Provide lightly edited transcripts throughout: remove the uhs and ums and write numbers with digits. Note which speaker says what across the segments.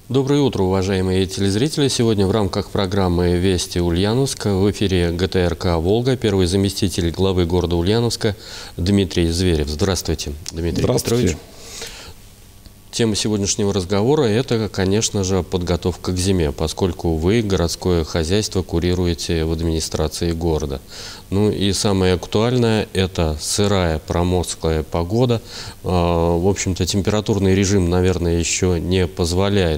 Speaker 1: Доброе утро, уважаемые телезрители. Сегодня в рамках программы «Вести Ульяновска» в эфире ГТРК «Волга» первый заместитель главы города Ульяновска Дмитрий Зверев. Здравствуйте, Дмитрий Петрович. Тема сегодняшнего разговора – это, конечно же, подготовка к зиме, поскольку вы городское хозяйство курируете в администрации города. Ну и самое актуальное – это сырая, промозглая погода. В общем-то, температурный режим, наверное, еще не позволяет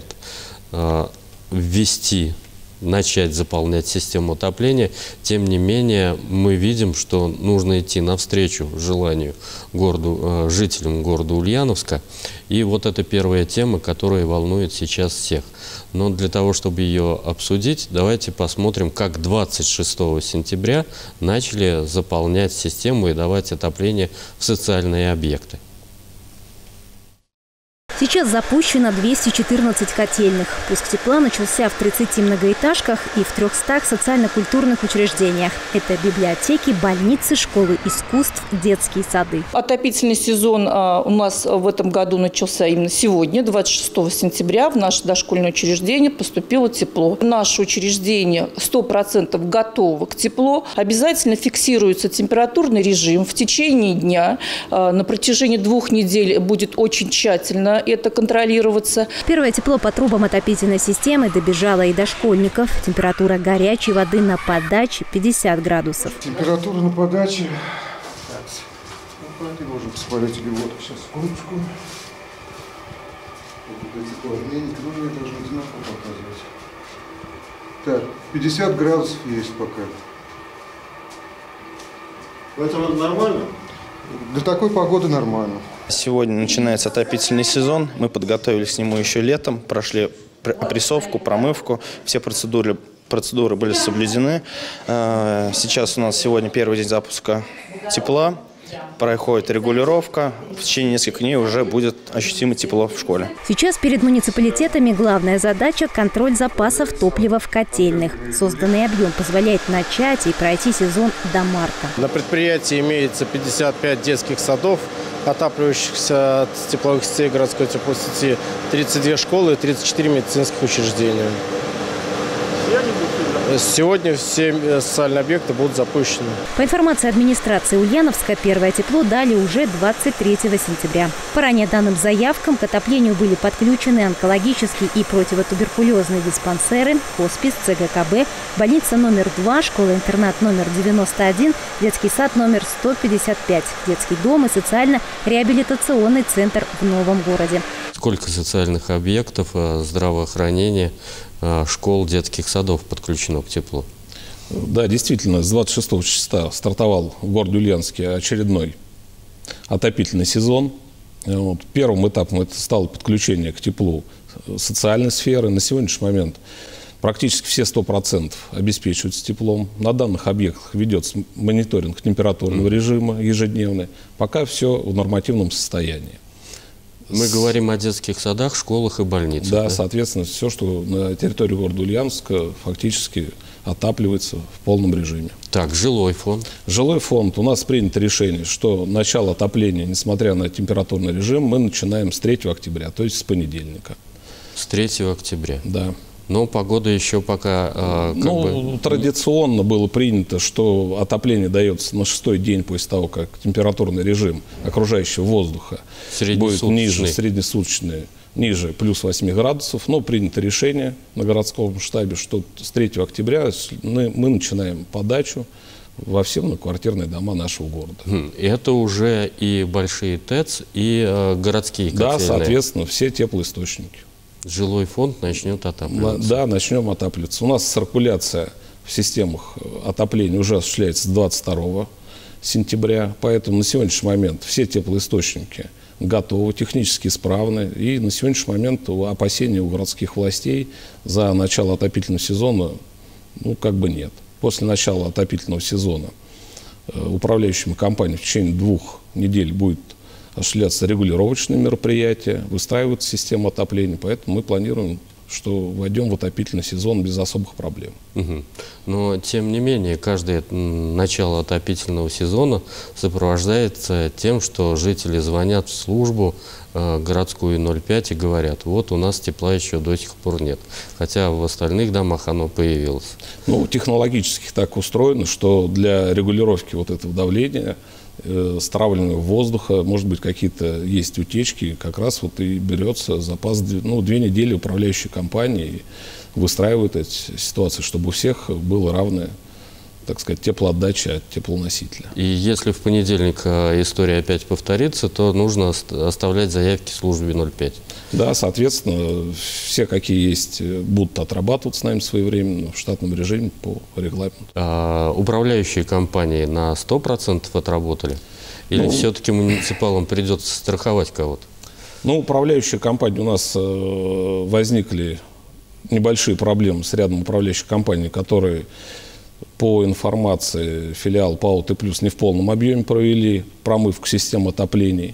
Speaker 1: начать заполнять систему отопления. Тем не менее, мы видим, что нужно идти навстречу желанию жителям города Ульяновска. И вот это первая тема, которая волнует сейчас всех. Но для того, чтобы ее обсудить, давайте посмотрим, как 26 сентября начали заполнять систему и давать отопление в социальные объекты.
Speaker 2: Сейчас запущено 214 котельных. Пуск тепла начался в 30 многоэтажках и в 300 социально-культурных учреждениях. Это библиотеки, больницы, школы искусств, детские сады.
Speaker 3: Отопительный сезон у нас в этом году начался именно сегодня, 26 сентября. В наше дошкольное учреждение поступило тепло. Наше учреждение 100% готово к теплу. Обязательно фиксируется температурный режим в течение дня. На протяжении 2 недель будет очень тщательно это контролироваться.
Speaker 2: Первое тепло по трубам отопительной системы добежало и до школьников. Температура горячей воды на подаче 50 градусов.
Speaker 4: Температура на подаче. Можем посмотреть воду сейчас секундочку. Должны одинаково показывать. Так, 50 градусов есть пока.
Speaker 5: Это нормально?
Speaker 4: Для такой погоды нормально.
Speaker 6: Сегодня начинается отопительный сезон. Мы подготовились к нему еще летом, прошли опрессовку, промывку. Все процедуры были соблюдены. Сейчас у нас сегодня первый день запуска тепла. Проходит регулировка. В течение нескольких дней уже будет ощутимо тепло в школе.
Speaker 2: Сейчас перед муниципалитетами главная задача – контроль запасов топлива в котельных. Созданный объем позволяет начать и пройти сезон до марта.
Speaker 5: На предприятии имеется 55 детских садов, отапливающихся от тепловых сетей городской теплосети, 32 школы и 34 медицинских учреждения. Сегодня все социальные объекты будут запущены.
Speaker 2: По информации администрации Ульяновска, первое тепло дали уже 23 сентября. По ранее данным заявкам к отоплению были подключены онкологические и противотуберкулезные диспансеры, хоспис, ЦГКБ, больница номер 2, школа-интернат номер 91, детский сад номер 155, детский дом и социально-реабилитационный центр в Новом городе.
Speaker 1: Сколько социальных объектов здравоохранения, школ, детских садов подключено к теплу?
Speaker 7: Да, действительно, с 26 числа стартовал в городе Ульяновске очередной отопительный сезон. Первым этапом это стало подключение к теплу социальной сферы. На сегодняшний момент практически все 100% обеспечиваются теплом. На данных объектах ведется мониторинг температурного режима ежедневный. Пока все в нормативном состоянии.
Speaker 1: Мы говорим о детских садах, школах и больницах.
Speaker 7: Да, соответственно, все, что на территории города Ульяновска, фактически отапливается в полном режиме.
Speaker 1: Так, жилой фонд.
Speaker 7: Жилой фонд. У нас принято решение, что начало отопления, несмотря на температурный режим, мы начинаем с 3 октября, то есть с понедельника.
Speaker 1: С 3 октября?
Speaker 7: Да.
Speaker 1: Но погода еще пока
Speaker 7: традиционно было принято, что отопление дается на 6-й день после того, как температурный режим окружающего воздуха будет ниже, среднесуточный, ниже плюс 8 градусов. Но принято решение на городском штабе, что с 3 октября мы начинаем подачу во все многоквартирные дома нашего города.
Speaker 1: Это уже и большие ТЭЦ, и городские котельные.
Speaker 7: Да, соответственно, все теплоисточники.
Speaker 1: Жилой фонд начнет отапливаться.
Speaker 7: Да, начнем отапливаться. У нас циркуляция в системах отопления уже осуществляется с 22 сентября, поэтому на сегодняшний момент все теплоисточники готовы, технически исправны. И на сегодняшний момент опасений у городских властей за начало отопительного сезона нет. После начала отопительного сезона управляющими компаниями в течение 2 недель будет осуществляться регулировочные мероприятия, выстраивается система отопления, поэтому мы планируем что войдем в отопительный сезон без особых проблем.
Speaker 1: Но, тем не менее, каждое начало отопительного сезона сопровождается тем, что жители звонят в службу городскую 05 и говорят: вот у нас тепла еще до сих пор нет. Хотя в остальных домах оно появилось.
Speaker 7: Ну, технологически так устроено, что для регулировки вот этого давления, стравливания воздуха, может быть, какие-то есть утечки, как раз вот и берется запас, 2 недели управляющей компании выстраивают эти ситуации, чтобы у всех было равное, так сказать, теплоотдача от теплоносителя.
Speaker 1: И если в понедельник история опять повторится, то нужно оставлять заявки в службе 05.
Speaker 7: Да, соответственно, все, какие есть, будут отрабатывать с нами своевременно в штатном режиме по регламенту.
Speaker 1: Управляющие компании на 100% отработали? Или все-таки муниципалам придется страховать кого-то?
Speaker 7: Ну, управляющие компании у нас возникли небольшие проблемы с рядом управляющих компаний, которые, по информации филиала ПАО «Т+», не в полном объеме провели промывку систем отоплений.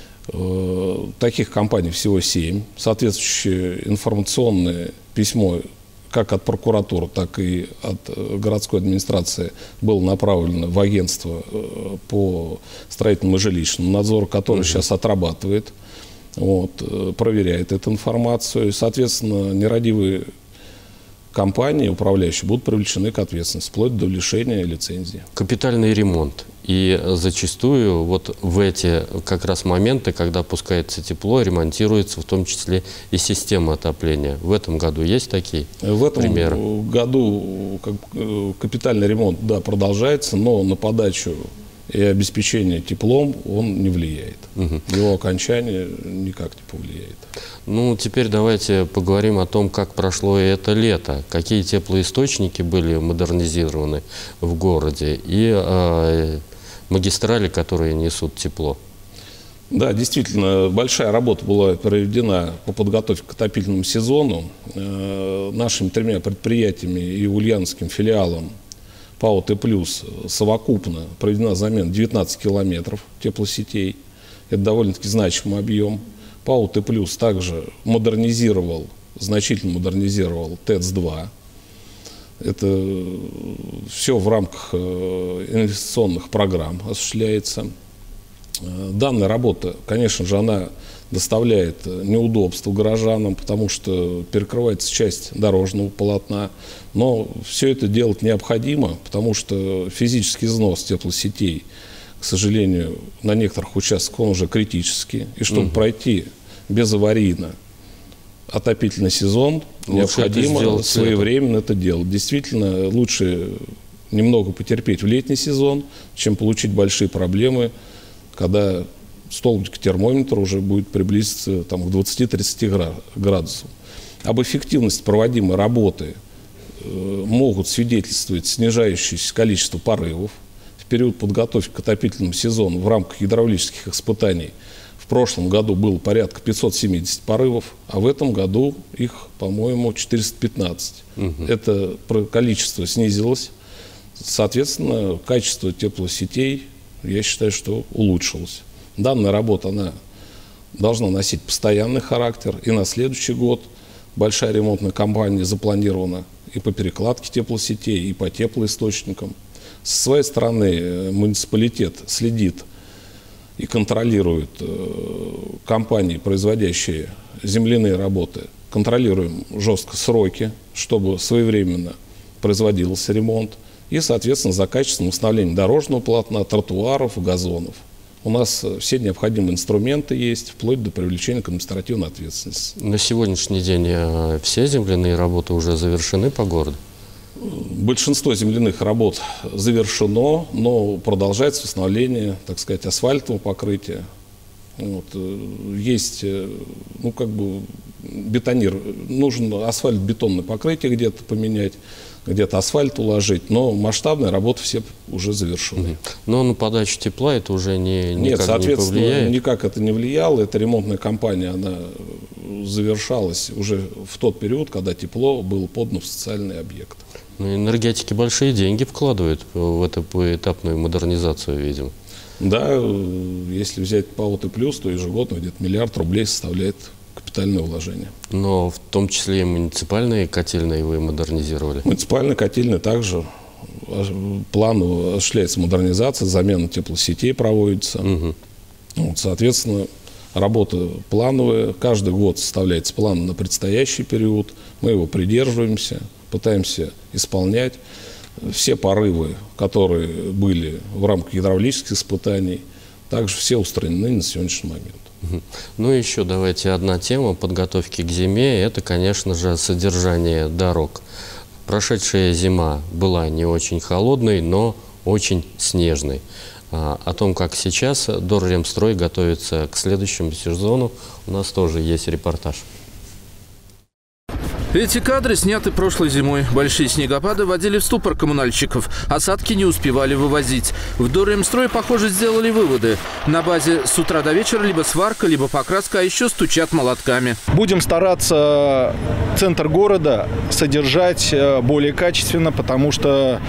Speaker 7: Таких компаний всего 7. Соответствующее информационное письмо как от прокуратуры, так и от городской администрации было направлено в агентство по строительному и жилищному надзору, который сейчас отрабатывает, проверяет эту информацию. И, соответственно, нерадивые компании, управляющие, будут привлечены к ответственности, вплоть до лишения лицензии.
Speaker 1: Капитальный ремонт. И зачастую вот в эти как раз моменты, когда опускается тепло, ремонтируется в том числе и система отопления. В этом году есть такие примеры?
Speaker 7: В этом году капитальный ремонт, да, продолжается, но на подачу и обеспечение теплом он не влияет. Его окончание никак не повлияет.
Speaker 1: Ну, теперь давайте поговорим о том, как прошло это лето. Какие теплоисточники были модернизированы в городе и магистрали, которые несут тепло.
Speaker 7: Да, действительно, большая работа была проведена по подготовке к отопительному сезону. Нашими 3 предприятиями и ульяновским филиалом ПАО «Т+» совокупно проведена замена 19 километров теплосетей. Это довольно-таки значимый объем. ПАО «Т+» также значительно модернизировал ТЭЦ-2. Это все в рамках инвестиционных программ осуществляется. Данная работа, конечно же, она доставляет неудобства горожанам, потому что перекрывается часть дорожного полотна. Но все это делать необходимо, потому что физический износ теплосетей, к сожалению, на некоторых участках он уже критический. И чтобы пройти безаварийно отопительный сезон, необходимо своевременно это делать. Действительно, лучше немного потерпеть в летний сезон, чем получить большие проблемы, когда столбик термометра уже будет приблизиться к 20-30 градусам. Об эффективности проводимой работы могут свидетельствовать снижающееся количество порывов. В период подготовки к отопительному сезону в рамках гидравлических испытаний в прошлом году было порядка 570 порывов, а в этом году их, по-моему, 415. Это количество снизилось. Соответственно, качество теплосетей, я считаю, что улучшилось. Данная работа, она должна носить постоянный характер. И на следующий год большая ремонтная кампания запланирована и по перекладке теплосетей, и по теплоисточникам. Со своей стороны муниципалитет следит и контролирует компании, производящие земляные работы. Контролируем жестко сроки, чтобы своевременно производился ремонт. И, соответственно, за качественным восстановлением дорожного полотна, тротуаров, газонов. У нас все необходимые инструменты есть, вплоть до привлечения к административной ответственности.
Speaker 1: На сегодняшний день все земляные работы уже завершены по городу?
Speaker 7: Большинство земляных работ завершено, но продолжается восстановление, так сказать, асфальтового покрытия. Есть, нужен асфальт-бетонное покрытие где-то поменять, где-то асфальт уложить, но масштабные работы все уже завершены.
Speaker 1: Но на подачу тепла это уже никак не повлияет?
Speaker 7: Нет, соответственно, никак это не влияло. Эта ремонтная кампания, она завершалась уже в тот период, когда тепло было подано в социальный объект.
Speaker 1: Но энергетики большие деньги вкладывают в эту поэтапную модернизацию, видимо.
Speaker 7: Да, если взять ПАО «Т+», то ежегодно где-то 1 миллиард рублей составляет капитальное вложение.
Speaker 1: Но в том числе и муниципальные котельные вы модернизировали?
Speaker 7: Муниципальные котельные также плану осуществляется модернизация, замена теплосетей проводится. Вот, соответственно, работа плановая. Каждый год составляется план на предстоящий период. Мы его придерживаемся, пытаемся исполнять. Все порывы, которые были в рамках гидравлических испытаний, также все устранены на сегодняшний момент.
Speaker 1: Ну и еще давайте одна тема подготовки к зиме. Это, конечно же, содержание дорог. Прошедшая зима была не очень холодной, но очень снежной. О том, как сейчас Дорремстрой готовится к следующему сезону, у нас тоже есть репортаж.
Speaker 8: Эти кадры сняты прошлой зимой. Большие снегопады вводили в ступор коммунальщиков. Осадки не успевали вывозить. В Дорремстрое, похоже, сделали выводы. На базе с утра до вечера либо сварка, либо покраска, а еще стучат молотками.
Speaker 9: Будем стараться центр города содержать более качественно, потому что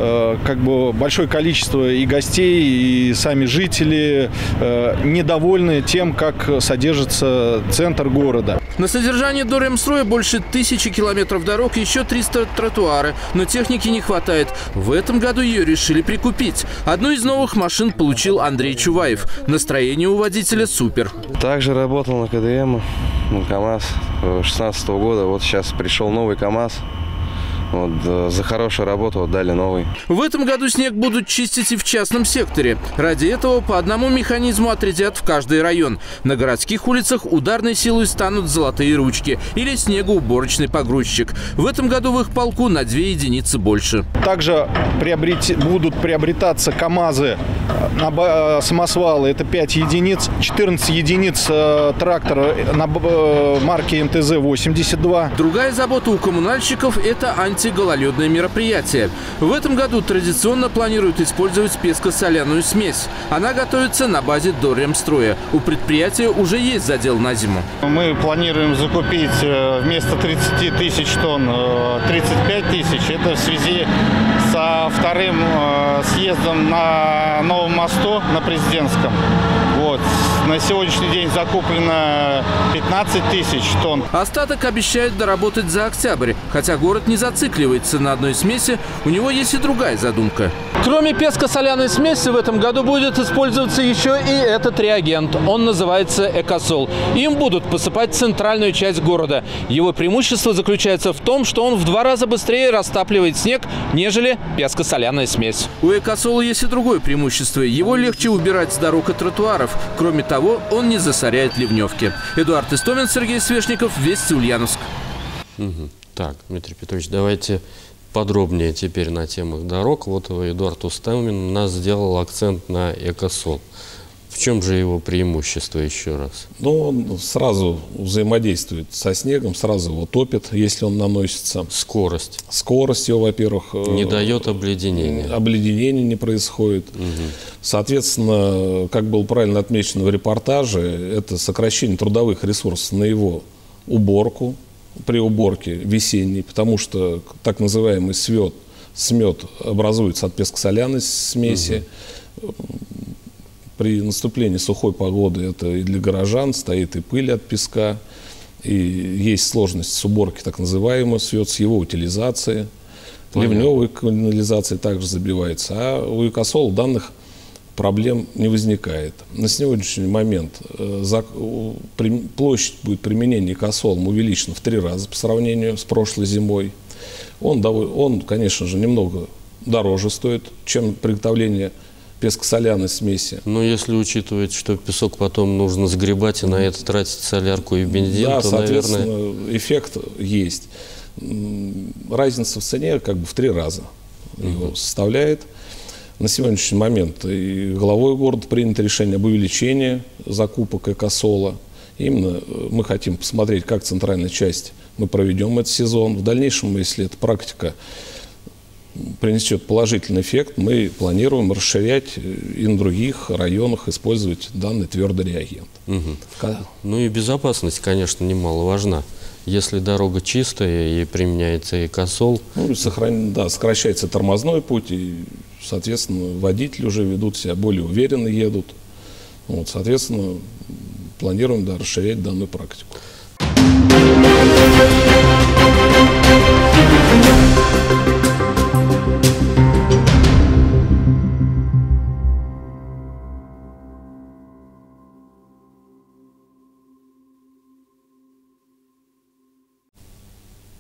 Speaker 9: большое количество и гостей, и сами жители недовольны тем, как содержится центр города.
Speaker 8: На содержание Дорремстроя больше 1000 километров дорог, еще 300 тротуары. Но техники не хватает. В этом году ее решили прикупить. Одну из новых машин получил Андрей Чуваев. Настроение у водителя супер.
Speaker 10: Также работал на КДМ, на КАМАЗ 2016 года. Вот сейчас пришел новый КАМАЗ. Вот, за хорошую работу дали новый.
Speaker 8: В этом году снег будут чистить и в частном секторе. Ради этого по одному механизму отрядят в каждый район. На городских улицах ударной силой станут золотые ручки или снегоуборочный погрузчик. В этом году в их полку на 2 единицы больше.
Speaker 9: Также будут приобретаться КАМАЗы, самосвалы, это 5 единиц, 14 единиц трактора на марке МТЗ-82.
Speaker 8: Другая забота у коммунальщиков – это антигололедное мероприятие. В этом году традиционно планируют использовать песко-соляную смесь. Она готовится на базе Дорремстроя. У предприятия уже есть задел на зиму.
Speaker 11: Мы планируем закупить вместо 30 тысяч тонн 35 тысяч. Это в связи со вторым съездом на Новом мосту на Президентском. Вот. На сегодняшний день закуплено 15 тысяч тонн.
Speaker 8: Остаток обещают доработать за октябрь. Хотя город не зацикливается на одной смеси, у него есть и другая задумка. Кроме песко-соляной смеси в этом году будет использоваться еще и этот реагент. Он называется Экосол. Им будут посыпать центральную часть города. Его преимущество заключается в том, что он в 2 раза быстрее растапливает снег, нежели песко-соляная смесь. У Экосола есть и другое преимущество. Его легче убирать с дорог и тротуаров. Кроме того, он не засоряет ливневки. Эдуард Истомин, Сергей Свешников, Вести, Ульяновск.
Speaker 1: Так, Дмитрий Петрович, давайте подробнее теперь на темах дорог. Вот Эдуард Истомин у нас сделал акцент на Экосол. В чем же его преимущество еще раз?
Speaker 7: Ну, он сразу взаимодействует со снегом, сразу его топит, если он наносится.
Speaker 1: Скорость.
Speaker 7: Скорость его, во-первых,
Speaker 1: не дает обледенения.
Speaker 7: Обледенения не происходит. Соответственно, как было правильно отмечено в репортаже, это сокращение трудовых ресурсов на его уборку при уборке весенней, потому что так называемый смет образуется от песко-соляной смеси. При наступлении сухой погоды это и для горожан стоит и пыль от песка, и есть сложность с уборкой так называемой, с его утилизацией. Ливневой канализации также забивается. А у Экосола данных проблем не возникает. На сегодняшний момент площадь будет применения Экосолом увеличена в 3 раза по сравнению с прошлой зимой. Он, конечно же, немного дороже стоит, чем приготовление песко-соляной смеси.
Speaker 1: Но если учитывать, что песок потом нужно сгребать и на это тратить солярку и бензин,
Speaker 7: да,
Speaker 1: то,
Speaker 7: соответственно,
Speaker 1: наверное,
Speaker 7: эффект есть. Разница в цене как бы в 3 раза его составляет. На сегодняшний момент и главой города принято решение об увеличении закупок Экосола. Именно мы хотим посмотреть, как центральная часть мы проведем этот сезон. В дальнейшем, если эта практика принесет положительный эффект, мы планируем расширять и на других районах использовать данный твердый реагент.
Speaker 1: Ну и безопасность, конечно, немаловажна. Если дорога чистая и применяется Экосол,
Speaker 7: сокращается тормозной путь, и, соответственно, водители уже ведут себя более уверенно, едут. Вот, соответственно, планируем расширять данную практику.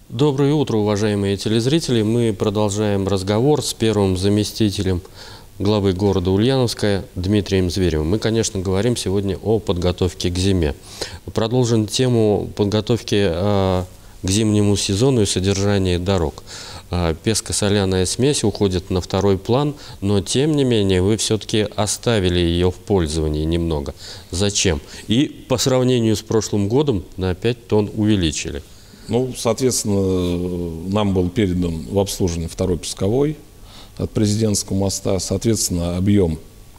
Speaker 1: Доброе утро, уважаемые телезрители. Мы продолжаем разговор с первым заместителем главы города Ульяновска Дмитрием Зверевым. Мы, конечно, говорим сегодня о подготовке к зиме. Продолжим тему подготовки к зимнему сезону и содержания дорог. Песко-соляная смесь уходит на второй план, но тем не менее вы все-таки оставили ее в пользовании немного. Зачем? И по сравнению с прошлым годом на 5 тонн увеличили.
Speaker 7: Ну, соответственно, нам был передан в обслуживание второй пусковой от Президентского моста. Соответственно, объем...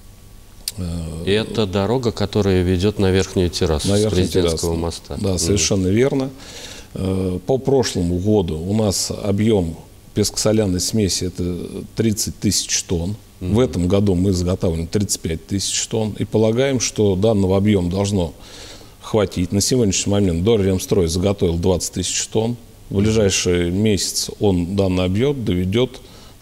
Speaker 1: Это дорога, которая ведет на верхнюю террасу с Президентского моста.
Speaker 7: Да, совершенно верно. По прошлому году у нас объем песко-соляной смеси это 30 тысяч тонн. В этом году мы изготавливаем 35 тысяч тонн. И полагаем, что данного объема должно хватить. На сегодняшний момент Дорремстрой заготовил 20 тысяч тонн. В ближайший месяц он данный объем доведет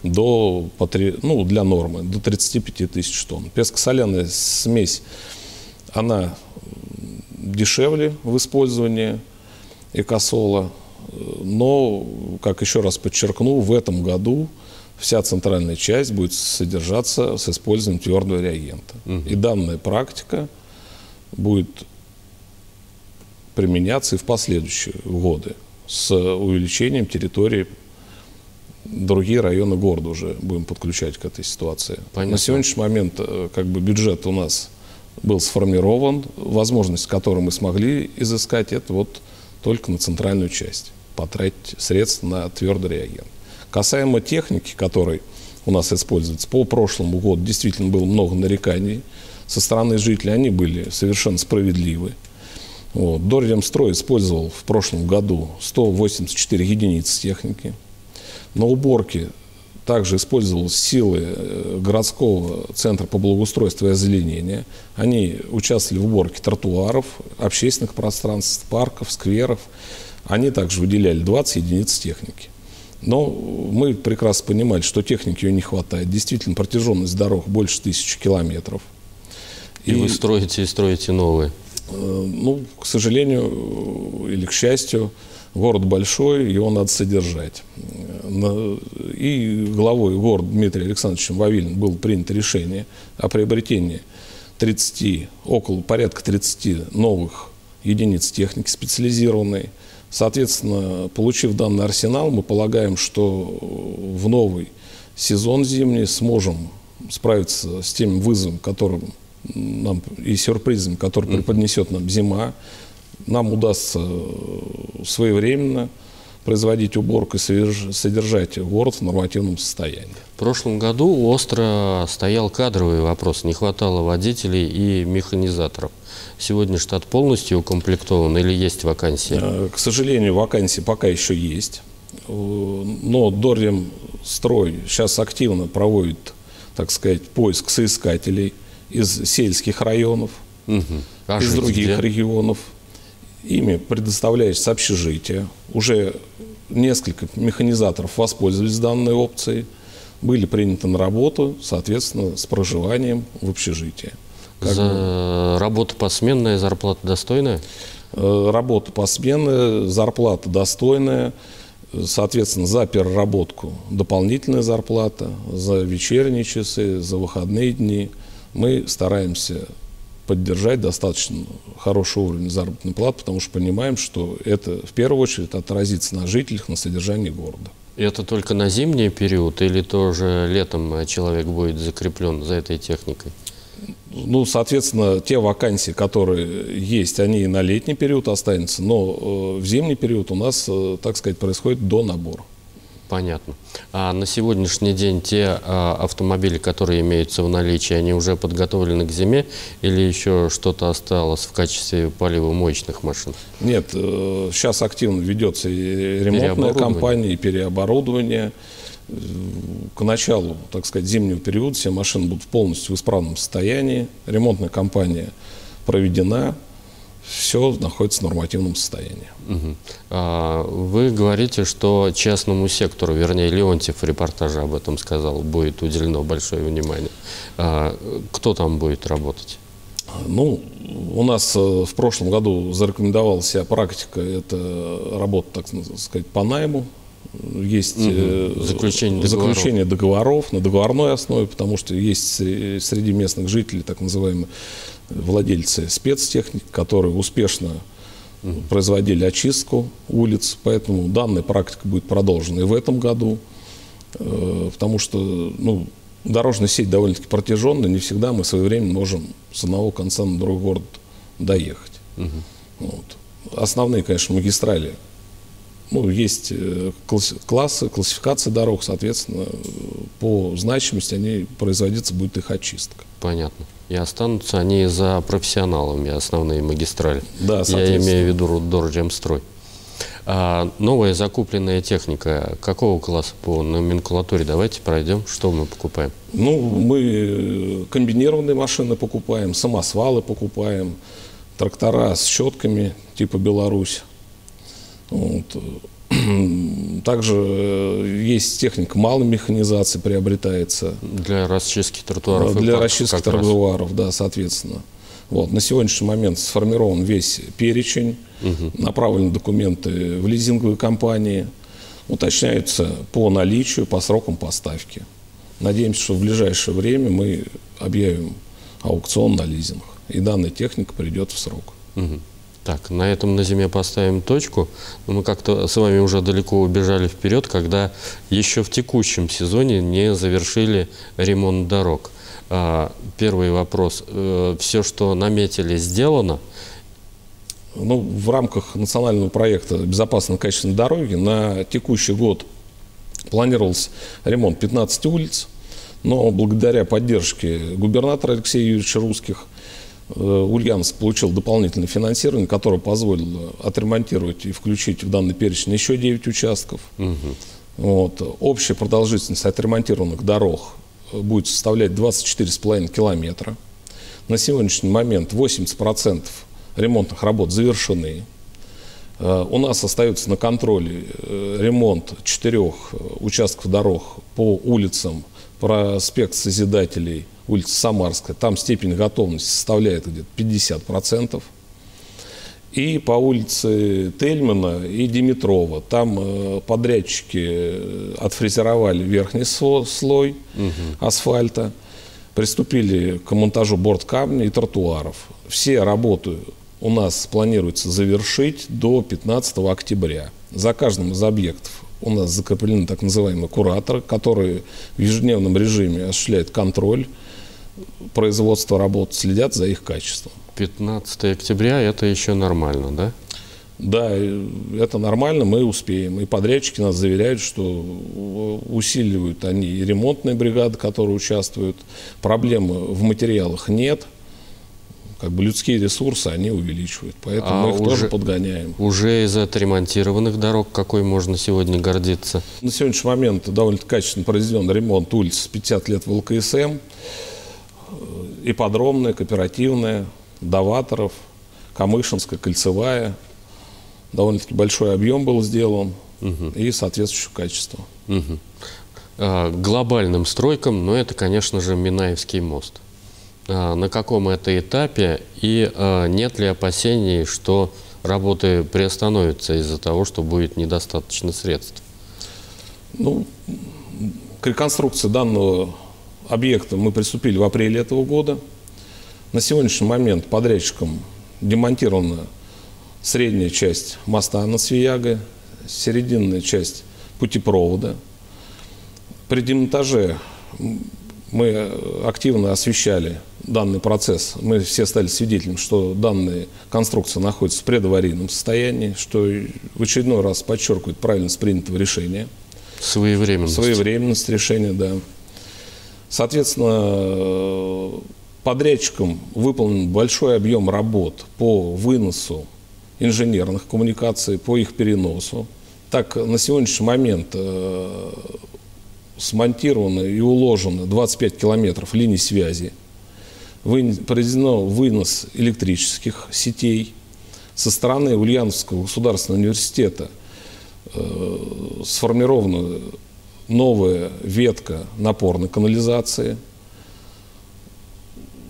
Speaker 7: для нормы, до 35 тысяч тонн. Песко-соляная смесь, она дешевле в использовании экосола, но, как еще раз подчеркну, в этом году вся центральная часть будет содержаться с использованием твердого реагента. И данная практика будет применяться и в последующие годы с увеличением территории. Другие районы города уже будем подключать к этой ситуации. Понятно. На сегодняшний момент бюджет у нас был сформирован, возможность, которую мы смогли изыскать, это вот только на центральную часть, потратить средств на твердый реагент. Касаемо техники, которой у нас используется, по прошлому году действительно было много нареканий со стороны жителей, они были совершенно справедливы. Дорремстрой использовал в прошлом году 184 единицы техники. На уборке также использовал силы городского центра по благоустройству и озеленению. Они участвовали в уборке тротуаров, общественных пространств, парков, скверов. Они также выделяли 20 единиц техники. Но мы прекрасно понимали, что техники ее не хватает. Действительно, протяженность дорог больше 1000 километров.
Speaker 1: И вы строите и строите новые?
Speaker 7: К сожалению или к счастью, город большой, его надо содержать. И главой города Дмитрием Александровичем Вавилиным было принято решение о приобретении порядка 30 новых единиц техники специализированной. Соответственно, получив данный арсенал, мы полагаем, что в новый сезон зимний сможем справиться с тем вызовом, которым нам и сюрпризом, который преподнесет нам зима. Нам удастся своевременно производить уборку и содержать город в нормативном состоянии.
Speaker 1: В прошлом году остро стоял кадровый вопрос. Не хватало водителей и механизаторов. Сегодня штат полностью укомплектован или есть вакансии?
Speaker 7: К сожалению, вакансии пока еще есть. Но Дорремстрой сейчас активно проводит, так сказать, поиск соискателей из сельских районов, из других регионов. Ими предоставляется общежитие. Уже несколько механизаторов воспользовались данной опцией, были приняты на работу, соответственно, с проживанием в общежитии.
Speaker 1: Работа посменная, зарплата достойная?
Speaker 7: Работа посменная, зарплата достойная. Соответственно, за переработку дополнительная зарплата, за вечерние часы, за выходные дни. Мы стараемся поддержать достаточно хороший уровень заработной платы, потому что понимаем, что это в первую очередь отразится на жителях, на содержании города.
Speaker 1: Это только на зимний период или тоже летом человек будет закреплен за этой техникой?
Speaker 7: Соответственно, те вакансии, которые есть, они и на летний период останутся, но в зимний период у нас, так сказать, происходит донабор.
Speaker 1: Понятно. А на сегодняшний день те автомобили, которые имеются в наличии, они уже подготовлены к зиме или еще что-то осталось в качестве поливомоечных машин?
Speaker 7: Нет, сейчас активно ведется и ремонтная кампания, и переоборудование. К началу, так сказать, зимнего периода все машины будут полностью в исправном состоянии. Ремонтная кампания проведена. Все находится в нормативном состоянии.
Speaker 1: Вы говорите, что частному сектору, вернее, Леонтьев в репортаже об этом сказал, будет уделено большое внимание. Кто там будет работать?
Speaker 7: Ну, у нас в прошлом году зарекомендовала себя практика, это работа, так сказать, по найму. Есть заключение договоров на договорной основе, потому что есть среди местных жителей так называемые владельцы спецтехник, которые успешно производили очистку улиц, поэтому данная практика будет продолжена и в этом году, потому что дорожная сеть довольно-таки протяженная, не всегда мы своевременно можем с одного конца на другой город доехать. Вот. Основные, конечно, магистрали. Есть классификация дорог, соответственно, по значимости они производиться будет их очистка.
Speaker 1: Понятно. И останутся они за профессионалами, основные магистрали.
Speaker 7: Да,
Speaker 1: я имею в виду Доржемстрой. Новая закупленная техника какого класса по номенклатуре? Давайте пройдем, что мы покупаем.
Speaker 7: Мы комбинированные машины покупаем, самосвалы покупаем, трактора с щетками типа «Беларусь». Вот. Также есть техника малой механизации, приобретается.
Speaker 1: Для расчистки тротуаров.
Speaker 7: Для расчистки тротуаров, да, соответственно. Вот. На сегодняшний момент сформирован весь перечень, направлены документы в лизинговые компании, уточняются по наличию, по срокам поставки. Надеемся, что в ближайшее время мы объявим аукцион на лизинг, и данная техника придет в срок.
Speaker 1: Так, на этом на зиме поставим точку. Мы как-то с вами уже далеко убежали вперед, когда еще в текущем сезоне не завершили ремонт дорог. Первый вопрос. Все, что наметили, сделано?
Speaker 7: В рамках национального проекта «Безопасные и качественные дороги» на текущий год планировался ремонт 15 улиц, но благодаря поддержке губернатора Алексея Юрьевича Русских Ульяновск получил дополнительное финансирование, которое позволило отремонтировать и включить в данный перечень еще 9 участков. Вот. Общая продолжительность отремонтированных дорог будет составлять 24,5 километра. На сегодняшний момент 80% ремонтных работ завершены. У нас остается на контроле ремонт 4 участков дорог по улицам проспект Созидателей, улица Самарская. Там степень готовности составляет где-то 50%. И по улице Тельмана и Димитрова. Там подрядчики отфрезеровали верхний слой асфальта, приступили к монтажу борткамня и тротуаров. Все работы у нас планируется завершить до 15 октября. За каждым из объектов у нас закреплены так называемые кураторы, которые в ежедневном режиме осуществляют контроль производства работ, следят за их качеством.
Speaker 1: 15 октября это еще нормально, да?
Speaker 7: Да, это нормально, мы успеем. И подрядчики нас заверяют, что усиливают они и ремонтные бригады, которые участвуют. Проблем в материалах нет. Людские ресурсы они увеличивают. Поэтому мы их тоже подгоняем.
Speaker 1: Уже из отремонтированных дорог какой можно сегодня гордиться?
Speaker 7: На сегодняшний момент довольно качественно произведен ремонт улиц 50 лет в ЛКСМ. Ипподромная, кооперативная, Доваторов, Камышинская, Кольцевая. Довольно-таки большой объем был сделан и соответствующее качество.
Speaker 1: Глобальным стройкам, но это, конечно же, Минаевский мост. На каком это этапе и нет ли опасений, что работы приостановятся из-за того, что будет недостаточно средств?
Speaker 7: К реконструкции данного объекта мы приступили в апреле этого года. На сегодняшний момент подрядчиком демонтирована средняя часть моста на Свиягой, серединная часть путепровода. При демонтаже мы активно освещали данный процесс. Мы все стали свидетелями, что данная конструкция находится в предаварийном состоянии, что в очередной раз подчеркивает правильность принятого решения. Своевременность решения, да. Соответственно, подрядчиком выполнен большой объем работ по выносу инженерных коммуникаций, по их переносу. Так, на сегодняшний момент смонтировано и уложено 25 километров линий связи. Произведено вынос электрических сетей. Со стороны Ульяновского государственного университета сформирована новая ветка напорной канализации.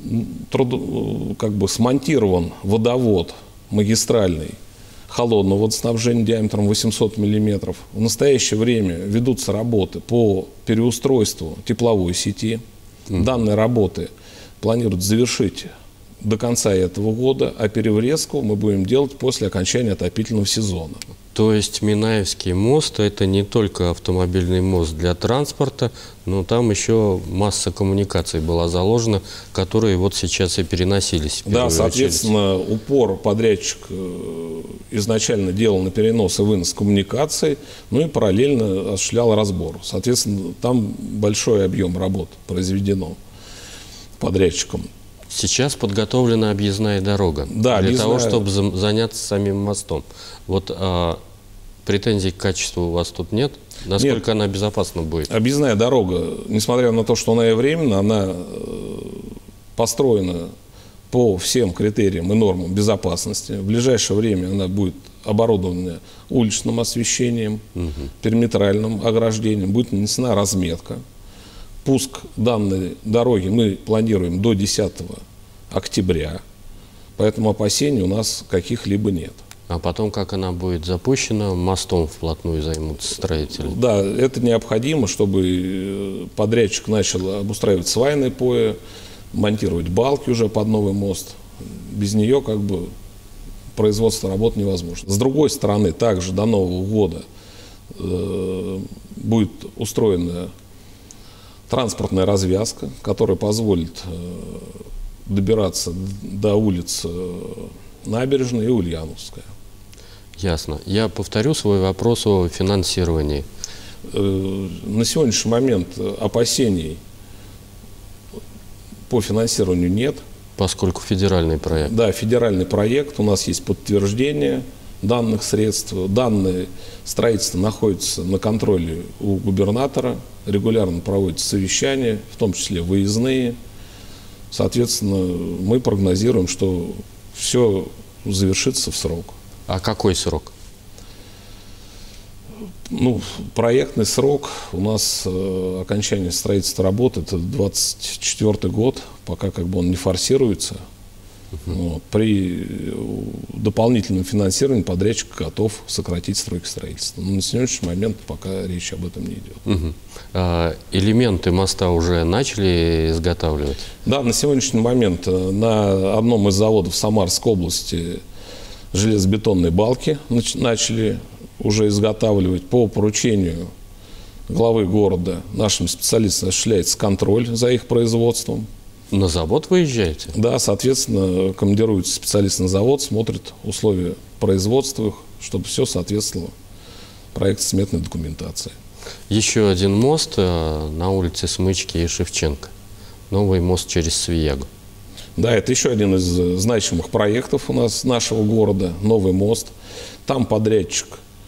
Speaker 7: смонтирован водовод магистральный холодного водоснабжения диаметром 800 мм. В настоящее время ведутся работы по переустройству тепловой сети. Данные работы планируют завершить до конца этого года, а переврезку мы будем делать после окончания отопительного сезона.
Speaker 1: То есть Минаевский мост – это не только автомобильный мост для транспорта, но там еще масса коммуникаций была заложена, которые вот сейчас и переносились.
Speaker 7: Да, соответственно, упор подрядчик изначально делал на перенос и вынос коммуникаций, ну и параллельно осуществлял разбор. Соответственно, там большой объем работ произведено подрядчиком.
Speaker 1: Сейчас подготовлена объездная дорога,
Speaker 7: да,
Speaker 1: для того, чтобы заняться самим мостом. Вот претензий к качеству у вас тут нет? Насколько она безопасна будет?
Speaker 7: Объездная дорога, несмотря на то, что она и временна, она построена по всем критериям и нормам безопасности. В ближайшее время она будет оборудована уличным освещением, периметральным ограждением, будет нанесена разметка. Пуск данной дороги мы планируем до 10 октября, поэтому опасений у нас каких-либо нет.
Speaker 1: А потом, как она будет запущена, мостом вплотную займутся строители?
Speaker 7: Да, это необходимо, чтобы подрядчик начал обустраивать свайные поя, монтировать балки уже под новый мост. Без нее производство работ невозможно. С другой стороны, также до Нового года будет устроена транспортная развязка, которая позволит добираться до улиц Набережной и Ульяновская.
Speaker 1: Ясно. Я повторю свой вопрос о финансировании.
Speaker 7: На сегодняшний момент опасений по финансированию нет.
Speaker 1: Поскольку федеральный проект.
Speaker 7: Да, федеральный проект. У нас есть подтверждение данных средств. Данные строительства находятся на контроле у губернатора. Регулярно проводятся совещания, в том числе выездные. Соответственно, мы прогнозируем, что все завершится в срок.
Speaker 1: А какой срок?
Speaker 7: Проектный срок у нас окончание строительства работы – это 2024 год, пока он не форсируется. При дополнительном финансировании подрядчик готов сократить сроки строительства. Но на сегодняшний момент пока речь об этом не идет.
Speaker 1: Элементы моста уже начали изготавливать? Да,
Speaker 7: на сегодняшний момент на одном из заводов Самарской области железобетонные балки начали уже изготавливать. По поручению главы города нашим специалистам осуществляется контроль за их производством.
Speaker 1: На завод выезжаете?
Speaker 7: Да, соответственно, командируется специалист на завод, смотрит условия производства их, чтобы все соответствовало проектно-сметной документации.
Speaker 1: Еще один мост на улице Смычки и Шевченко. Новый мост через Свиягу.
Speaker 7: Да, это еще один из значимых проектов у нас, нашего города, новый мост. Там подрядчик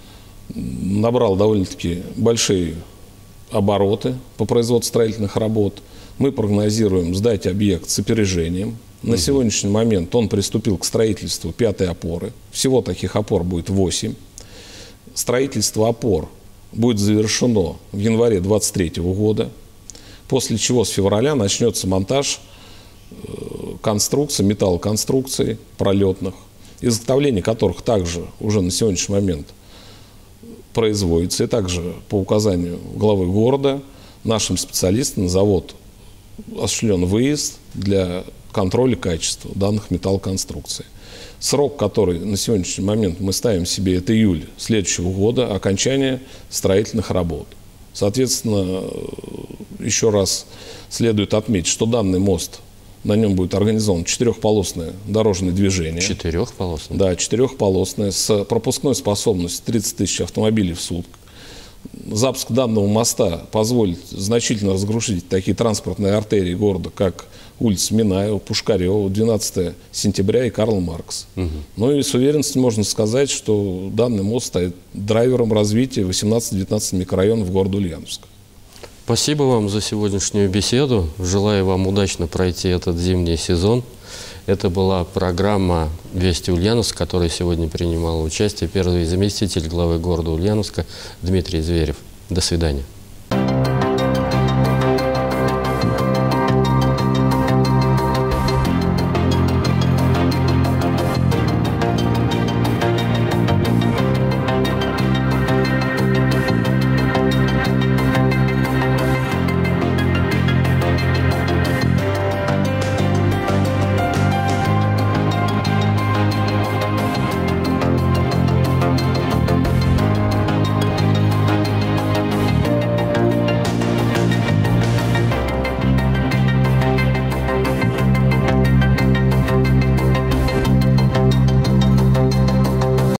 Speaker 7: набрал довольно-таки большие обороты по производству строительных работ. Мы прогнозируем сдать объект с опережением. На сегодняшний момент он приступил к строительству 5-й опоры. Всего таких опор будет 8. Строительство опор будет завершено в январе 2023 года, после чего с февраля начнется монтаж конструкций, металлоконструкций пролетных, изготовление которых также уже на сегодняшний момент производится. И также по указанию главы города нашим специалистам на завод осуществлен выезд для контроля качества данных металлоконструкций. Срок, который на сегодняшний момент мы ставим себе, это июль следующего года, окончание строительных работ. Соответственно, еще раз следует отметить, что данный мост, на нем будет организовано 4-полосное дорожное движение.
Speaker 1: 4-полосное?
Speaker 7: Да, 4-полосное, с пропускной способностью 30 тысяч автомобилей в сутки. Запуск данного моста позволит значительно разгрузить такие транспортные артерии города, как улица Минаева, Пушкарева, 12 сентября и Карла Маркса. Ну и с уверенностью можно сказать, что данный мост стоит драйвером развития 18-19 микрорайонов города Ульяновска.
Speaker 1: Спасибо вам за сегодняшнюю беседу. Желаю вам удачно пройти этот зимний сезон. Это была программа «Вести Ульяновск», в которой сегодня принимал участие первый заместитель главы города Ульяновска Дмитрий Зверев. До свидания.